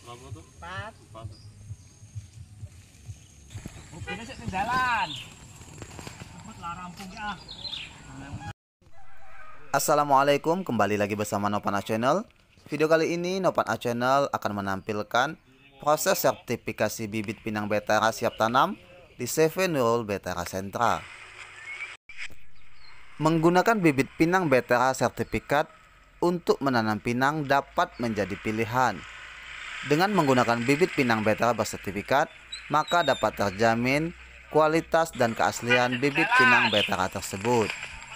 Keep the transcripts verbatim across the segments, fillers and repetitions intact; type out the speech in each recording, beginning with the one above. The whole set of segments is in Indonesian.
Berapa tuh? Empat. Empat. Buktinya sih tinggalan. Cepatlah rampung ya. Assalamualaikum, kembali lagi bersama Nopana Channel. Video kali ini Nopana Channel akan menampilkan proses sertifikasi bibit pinang betara siap tanam di C V Nurul Betara Sentra. Menggunakan bibit pinang betara sertifikat untuk menanam pinang dapat menjadi pilihan. Dengan menggunakan bibit pinang betara bersertifikat, maka dapat terjamin kualitas dan keaslian bibit pinang betara tersebut.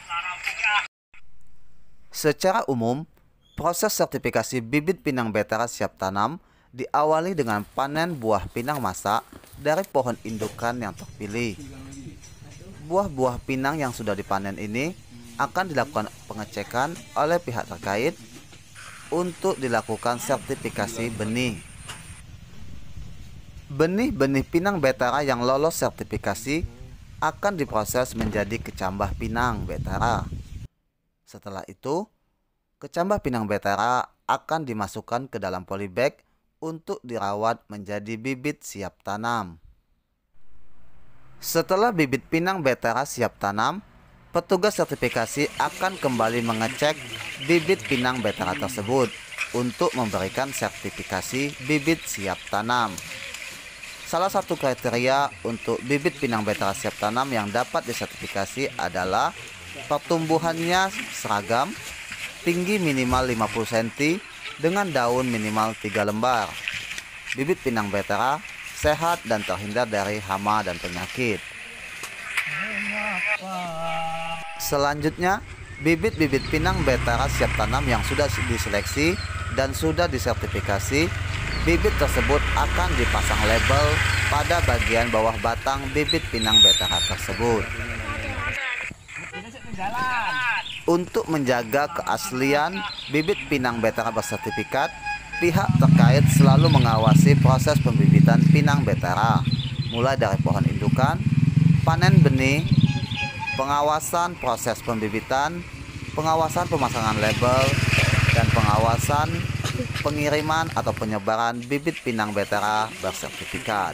Secara umum, proses sertifikasi bibit pinang betara siap tanam diawali dengan panen buah pinang masak dari pohon indukan yang terpilih. Buah-buah pinang yang sudah dipanen ini akan dilakukan pengecekan oleh pihak terkait untuk dilakukan sertifikasi benih. Benih-benih pinang betara yang lolos sertifikasi akan diproses menjadi kecambah pinang betara. Setelah itu, kecambah pinang betara akan dimasukkan ke dalam polybag untuk dirawat menjadi bibit siap tanam. Setelah bibit pinang betara siap tanam, petugas sertifikasi akan kembali mengecek bibit pinang betara tersebut untuk memberikan sertifikasi bibit siap tanam. Salah satu kriteria untuk bibit pinang betara siap tanam yang dapat disertifikasi adalah pertumbuhannya seragam, tinggi minimal lima puluh sentimeter dengan daun minimal tiga lembar. Bibit pinang betara sehat dan terhindar dari hama dan penyakit. Selanjutnya, bibit-bibit pinang betara siap tanam yang sudah diseleksi dan sudah disertifikasi, bibit tersebut akan dipasang label pada bagian bawah batang bibit pinang betara tersebut. Untuk menjaga keaslian bibit pinang betara bersertifikat, pihak terkait selalu mengawasi proses pembibitan pinang betara, mulai dari pohon indukan, panen benih, pengawasan proses pembibitan, pengawasan pemasangan label, dan pengawasan pengiriman atau penyebaran bibit pinang betara bersertifikat.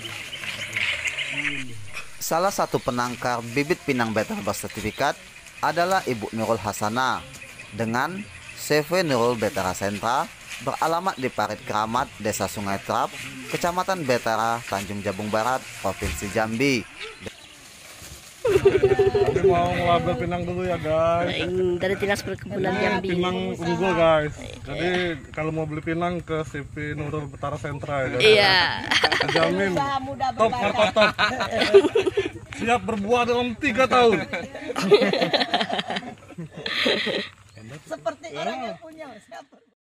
Salah satu penangkar bibit pinang betara bersertifikat adalah Ibu Nurul Hasanah dengan C V Nurul Betara Sentra beralamat di Parit Keramat, Desa Sungai Terap, Kecamatan Betara, Tanjung Jabung Barat, Provinsi Jambi. Tapi mau ngelabel pinang dulu ya guys. Dari Dinas Perkebunan Jambi. Pinang unggul guys. Jadi kalau mau beli pinang ke C V Nurul Betara Sentra ya guys. Iya. Terjamin top harga top. Siap berbuah dalam tiga tahun. Seperti orang yang punya. Siapa?